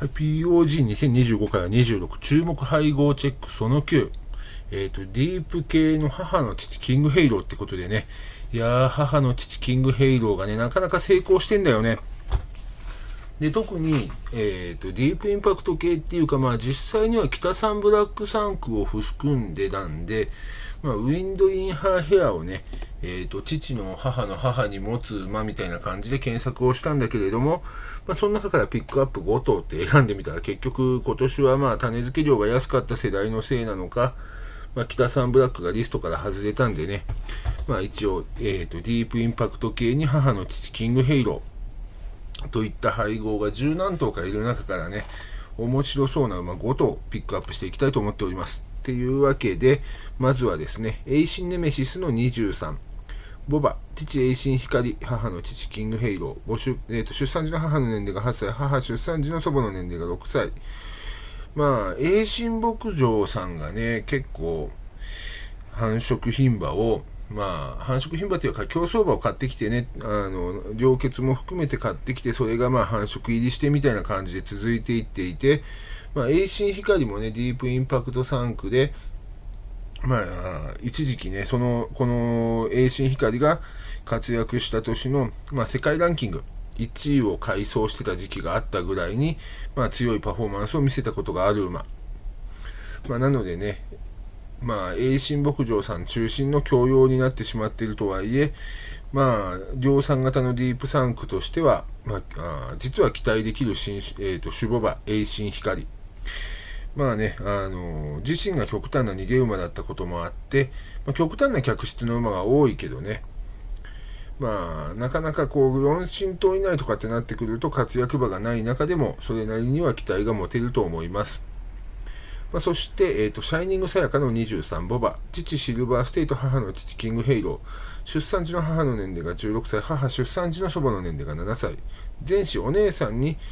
POG2025 から26注目配合チェックその9。ディープ系の母の父キングヘイローってことでね。いやー、母の父キングヘイローがね、なかなか成功してんだよね。で、特に、ディープインパクト系っていうか、実際には北サンブラックサンクを含んでたんで、ウィンドインハーヘアをね、父の母の母に持つ馬みたいな感じで検索をしたんだけれども、その中からピックアップ5頭って選んでみたら、結局今年は種付け量が安かった世代のせいなのか、北サンブラックがリストから外れたんでね、一応、ディープインパクト系に母の父キングヘイローといった配合が十何頭かいる中からね、面白そうな馬5頭ピックアップしていきたいと思っております。っていうわけで、まずはですね、エイシンネメシスの23。ボバ、父エイシン光、母の父キングヘイロー、出産時の母の年齢が8歳、母出産時の祖母の年齢が6歳。エイシン牧場さんがね、結構、繁殖牝馬を、繁殖牝馬というか競走馬を買ってきてね、良血も含めて買ってきて、それが繁殖入りしてみたいな感じで続いていっていて、エイシン光もね、ディープインパクト3区で、一時期ね、このエイシン光が活躍した年の、世界ランキング1位を快走してた時期があったぐらいに、強いパフォーマンスを見せたことがある馬。なのでね、エイシン牧場さん中心の教養になってしまっているとはいえ、量産型のディープ3区としては、実は期待できる種母馬、エイシン光。自身が極端な逃げ馬だったこともあって、極端な客室の馬が多いけどね、なかなか4進頭以内とかってなってくると活躍馬がない中でも、それなりには期待が持てると思います。そして、シャイニングさやかの23ボバ、父シルバーステイト、母の父キングヘイロー、出産時の母の年齢が16歳、母出産時の祖母の年齢が7歳、前子お姉さんに、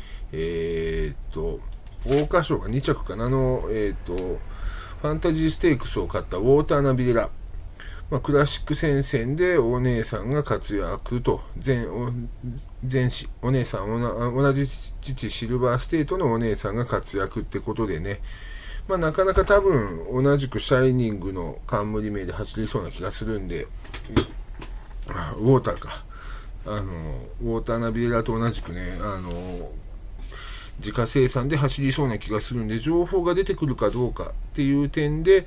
桜花賞が2着かなの、ファンタジーステークスを勝ったウォーターナビレラ。クラシック戦線でお姉さんが活躍と、前子、お姉さん、同じ父シルバーステートのお姉さんが活躍ってことでね、なかなか多分同じくシャイニングの冠名で走りそうな気がするんで、ウォーターか。ウォーターナビレラと同じくね、自家生産で走りそうな気がするんで、情報が出てくるかどうかっていう点で、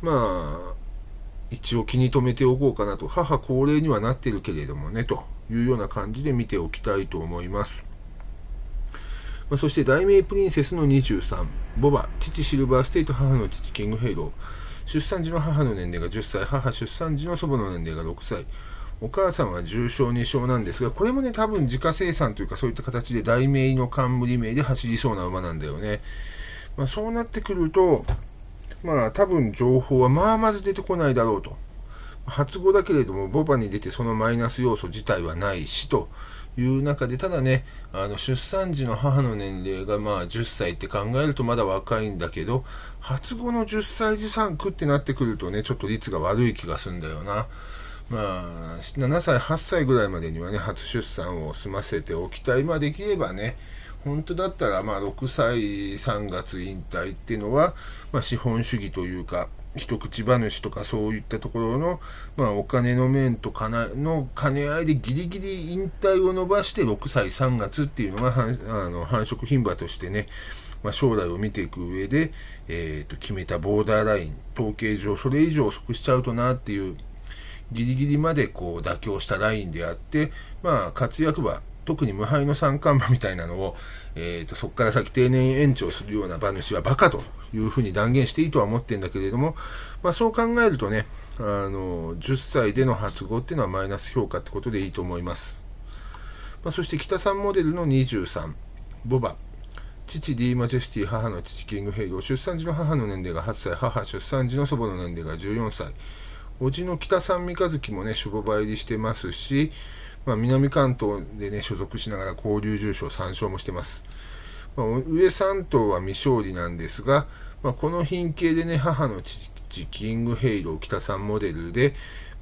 一応気に留めておこうかなと。母高齢にはなってるけれどもね、というような感じで見ておきたいと思います。そして大名プリンセスの23、ボバ、父シルバーステイト、母の父キングヘイロー、出産時の母の年齢が10歳、母出産時の祖母の年齢が6歳、お母さんは重賞2勝なんですが、これもね、多分自家生産というかそういった形で大名の冠名で走りそうな馬なんだよね。そうなってくると、多分情報はまず出てこないだろうと。初語だけれども、ボバに出てそのマイナス要素自体はないしという中で、ただね、出産時の母の年齢が10歳って考えるとまだ若いんだけど、初語の10歳児産区ってなってくるとね、ちょっと率が悪い気がするんだよな。7歳、8歳ぐらいまでにはね、初出産を済ませておきたい。できればね、本当だったら6歳3月引退っていうのは、資本主義というか、一口話とかそういったところの、お金の面との兼ね合いでギリギリ引退を伸ばして6歳3月っていうのが繁殖牝馬としてね、将来を見ていく上で、決めたボーダーライン、統計上それ以上遅くしちゃうとなっていう、ギリギリまで妥協したラインであって、活躍馬、特に無敗の三冠馬みたいなのを、そこから先定年延長するような馬主はバカというふうに断言していいとは思ってるんだけれども、そう考えるとね、10歳での発語っていうのはマイナス評価ってことでいいと思います。そして北さんモデルの23、ボバ、父ディーマジェスティ、母の父キングヘイロー、出産時の母の年齢が8歳、母出産時の祖母の年齢が14歳、叔父の北三三日月もね、種母馬入りしてますし、南関東でね、所属しながら交流重賞3勝もしてます。上3頭は未勝利なんですが、この品系でね、母の父キングヘイロー北3モデルで、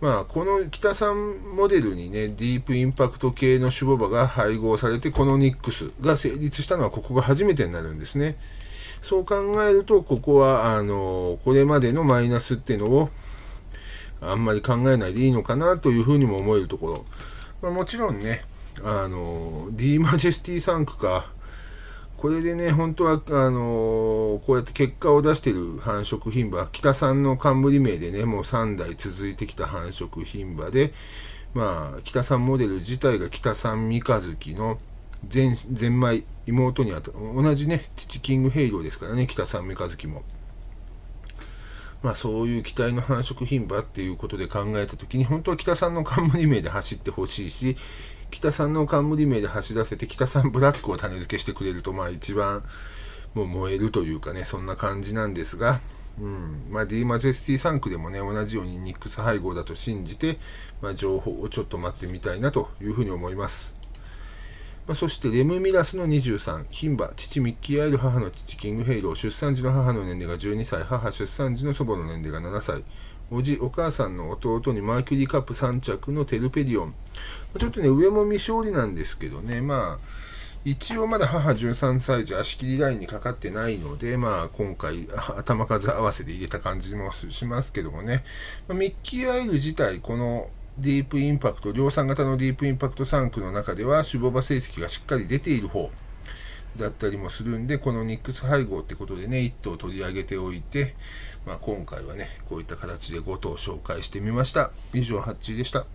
この北3モデルにね、ディープインパクト系の種牡馬が配合されて、このニックスが成立したのはここが初めてになるんですね。そう考えると、ここは、これまでのマイナスっていうのを、あんまり考えないでいいのかなというふうにも思えるところ。もちろんね、D マジェスティ3区か、これでね、本当は、こうやって結果を出している繁殖牝馬、北産の冠名でね、もう3代続いてきた繁殖牝馬で、北産モデル自体が北産三日月のゼンマイ、妹に同じね、父キングヘイローですからね、北産三日月も。そういう期待の繁殖牝馬っていうことで考えたときに、本当は北産の冠名で走ってほしいし、北産の冠名で走らせて、北産ブラックを種付けしてくれると、一番もう燃えるというかね、そんな感じなんですが、D マジェスティ3区でもね、同じようにニックス配合だと信じて、情報をちょっと待ってみたいなというふうに思います。そしてレムミラスの23、牝馬、父ミッキーアイル、母の父キングヘイロー、出産時の母の年齢が12歳、母出産時の祖母の年齢が7歳、お母さんの弟にマーキュリーカップ3着のテルペディオン。ちょっとね、上も未勝利なんですけどね、一応まだ母13歳児足切りラインにかかってないので、今回頭数合わせで入れた感じもしますけどもね、ミッキーアイル自体、このディープインパクト、量産型のディープインパクト3区の中では、種牡馬成績がしっかり出ている方だったりもするんで、このニックス配合ってことでね、1頭取り上げておいて、今回はね、こういった形で5頭紹介してみました。以上、ハッチーでした。